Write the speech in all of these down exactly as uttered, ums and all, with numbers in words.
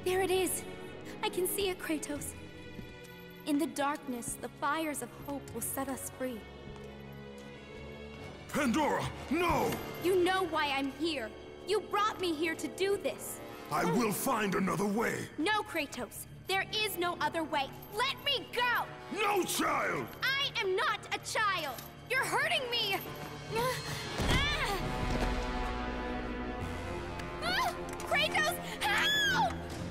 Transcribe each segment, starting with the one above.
There it is! I can see it, Kratos. In the darkness, the fires of hope will set us free. Pandora, no! You know why I'm here. You brought me here to do this. I will find another way. No, Kratos. There is no other way. Let me go! No, child! I am not a child! You're hurting me! Ah! Ah! Kratos, help!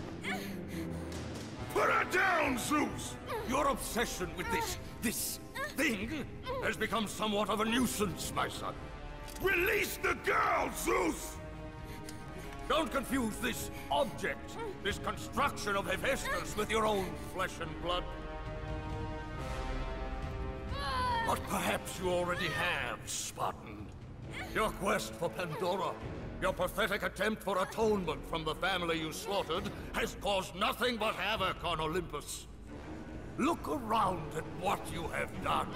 Put her down, Zeus! Your obsession with this, this thing has become somewhat of a nuisance, my son. Release the girl, Zeus! Don't confuse this object, this construction of Hephaestus with your own flesh and blood. But perhaps you already have, Spartan. Your quest for Pandora, your pathetic attempt for atonement from the family you slaughtered, has caused nothing but havoc on Olympus. Look around at what you have done.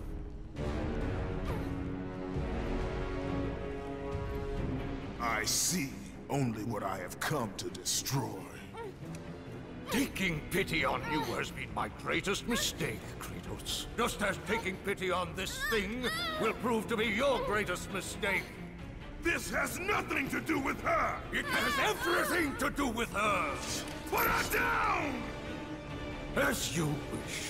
I see only what I have come to destroy. Taking pity on you has been my greatest mistake, Kratos. Just as taking pity on this thing will prove to be your greatest mistake. This has nothing to do with her! It has everything to do with her! Put her down! As you wish.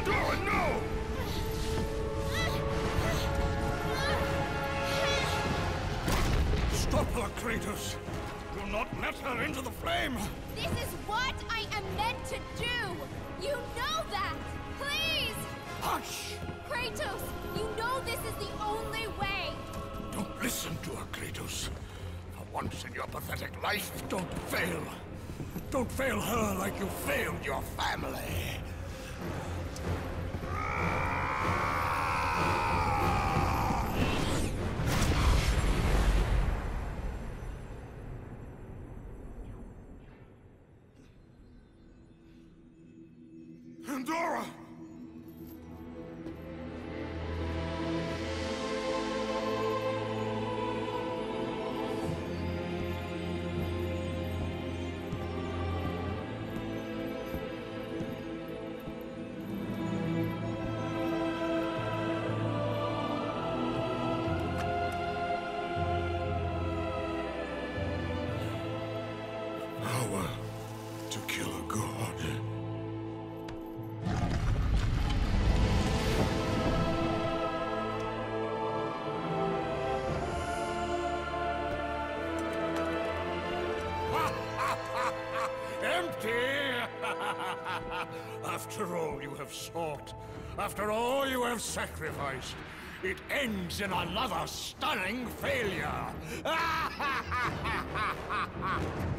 Pandora, no! Stop her, Kratos! Do not let her into the flame! This is what I am meant to do! You know that! Please! Hush! Kratos, you know this is the only way! Don't listen to her, Kratos. For once in your pathetic life, don't fail. Don't fail her like you failed your family. Pandora! Power to kill a god. Empty! After all you have sought, after all you have sacrificed, it ends in another stunning failure!